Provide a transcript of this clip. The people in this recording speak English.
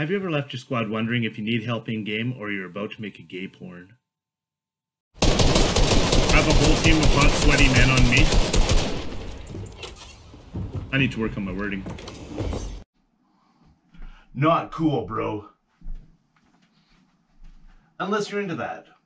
Have you ever left your squad wondering if you need help in-game or you're about to make a gay porn? I have a whole team of hot, sweaty men on me. I need to work on my wording. Not cool, bro. Unless you're into that.